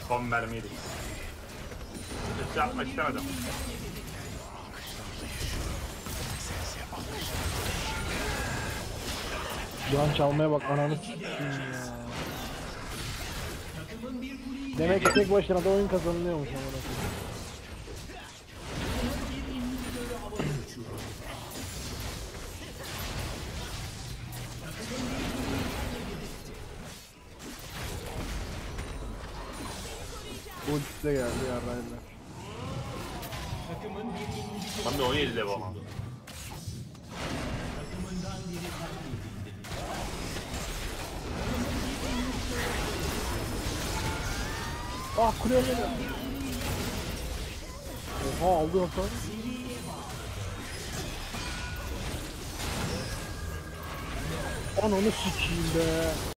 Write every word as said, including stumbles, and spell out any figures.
Son mermiydi. Hiç yapmak istemedim. Can çalmaya bak, ananı s**eyim ya. Demek ki tek başına da oyun kazanılıyormuş amına koyayım. Ulti de geldi yarrayla. Ben de on yedi level ama. Ah, kuleye geliyor. Oha, aldı hasar. Ananı sikeyim be.